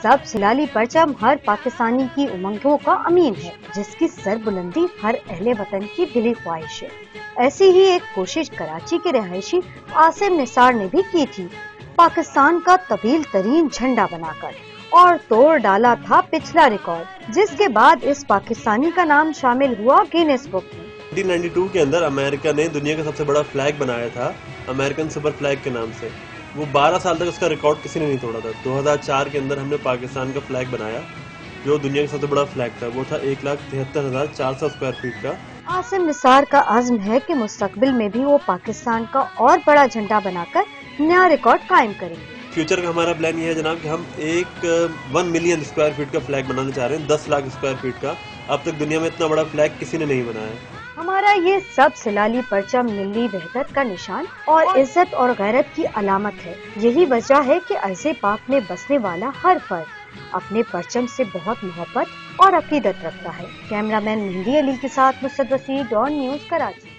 سب سلالی پرچم ہر پاکستانی کی امنگوں کا امین ہے، جس کی سر بلندی ہر اہل وطن کی دلی خواہش ہے۔ ایسی ہی ایک کوشش کراچی کے رہائشی عاصم نثار نے بھی کی تھی، پاکستان کا طویل ترین جھنڈا بنا کر، اور توڑ ڈالا تھا پچھلا ریکارڈ، جس کے بعد اس پاکستانی کا نام شامل ہوا گینیس بک میں۔ 1992 کے اندر امریکہ نے دنیا کا سب سے بڑا فلیگ بنایا تھا، امریکن سپر فلیگ کے نام سے۔ وہ 12 سال تک اس کا ریکارڈ کسی نے نہیں توڑا تھا۔ 2004 کے اندر ہم نے پاکستان کا فلیگ بنایا، جو دنیا کا سب سے بڑا فلیگ تھا۔ وہ تھا 1,73,400 اسکوائر فیٹ کا۔ عاصم نثار کا عزم ہے کہ مستقبل میں بھی وہ پاکستان کا اور بڑا جھنڈا بنا کر نیا ریکارڈ قائم کریں گے۔ فیوچر کا ہمارا پلان یہ ہے جناب کہ ہم 1 ملین اسکوائر فیٹ کا فلیگ بنانا چاہ رہے ہیں، 10 لاکھ اسکوائر فیٹ کا۔ اب تک دنیا میں اتنا بڑا فلیگ کسی نے نہیں بنایا ہے۔ ہمارا یہ سب سلالی پرچم ملی وحدت کا نشان اور عزت اور غیرت کی علامت ہے۔ یہی وجہ ہے کہ ارض پاک میں بسنے والا ہر فرد اپنے پرچم سے بہت محبت اور عقیدت رکھتا ہے۔ کیمرہ مین مہندی علی کے ساتھ نصرت وسیع، ڈان نیوز، کراچی۔